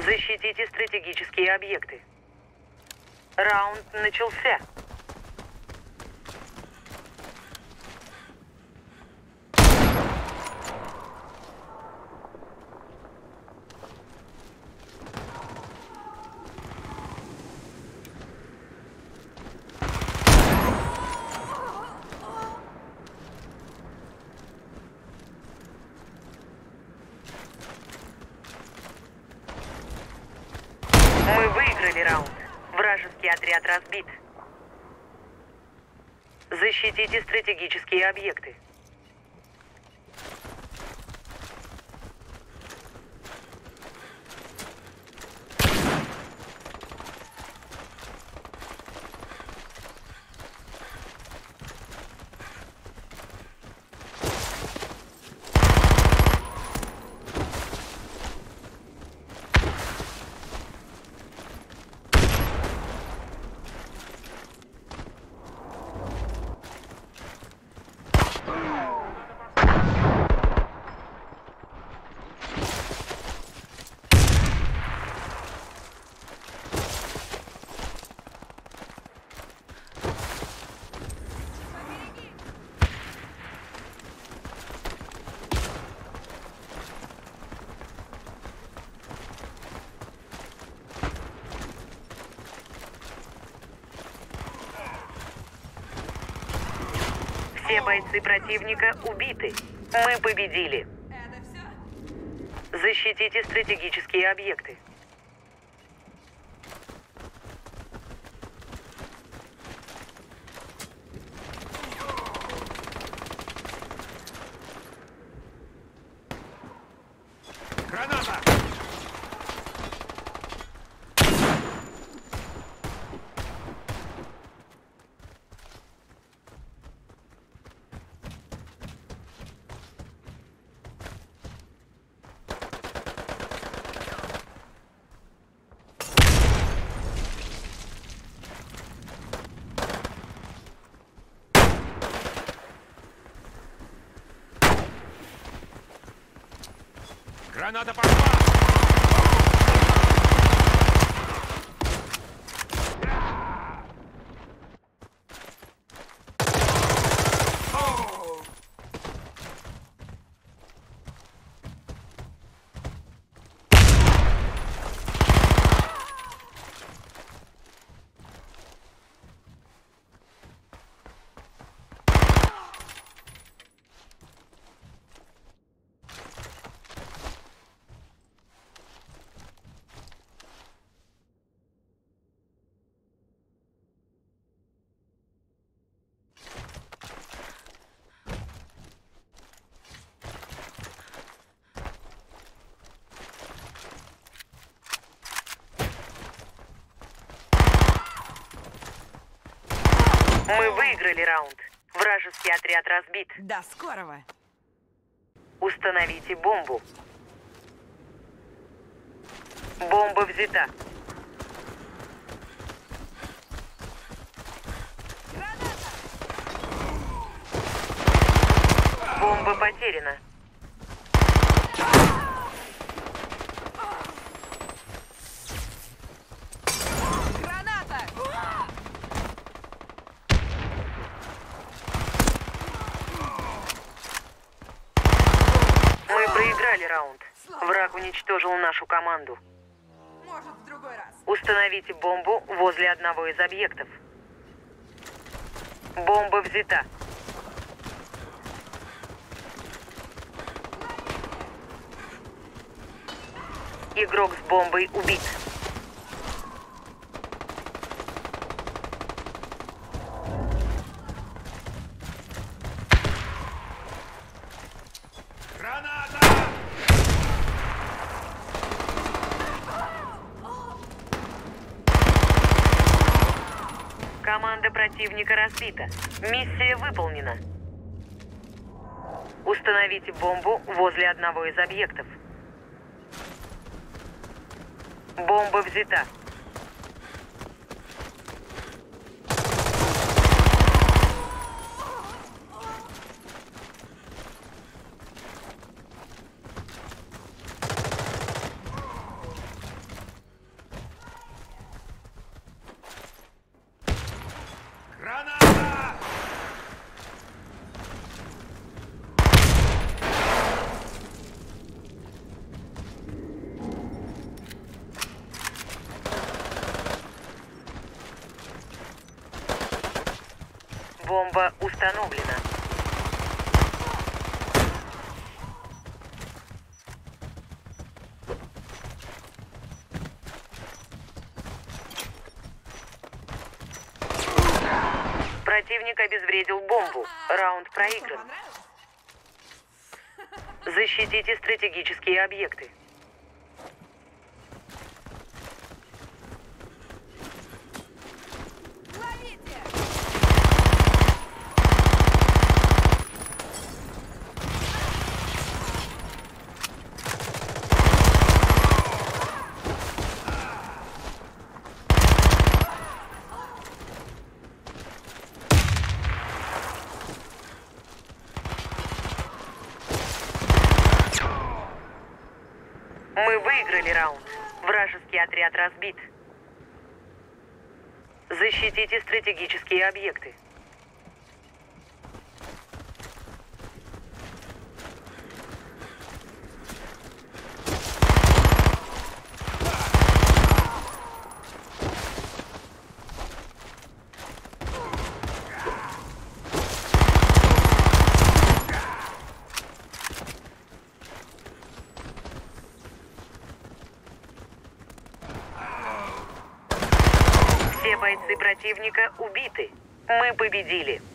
Защитите стратегические объекты. Раунд начался. Мы выиграли раунд. Вражеский отряд разбит. Защитите стратегические объекты. Все бойцы противника убиты. Мы победили. Это все? Защитите стратегические объекты. Граната! Граната пошла! Мы выиграли раунд. Вражеский отряд разбит. До скорого. Установите бомбу. Бомба взята. Бомба потеряна. Граната! Мы проиграли раунд. Враг уничтожил нашу команду. Может, в другой раз. Установите бомбу возле одного из объектов. Бомба взята. Игрок с бомбой убит. Граната! Команда противника разбита. Миссия выполнена. Установите бомбу возле одного из объектов. Бомба взята. Бомба установлена. Противник обезвредил бомбу. Раунд проигран. Понравилось? Защитите стратегические объекты. Ловите! Мы выиграли раунд. Вражеский отряд разбит. Защитите стратегические объекты. Все бойцы противника убиты. Мы победили.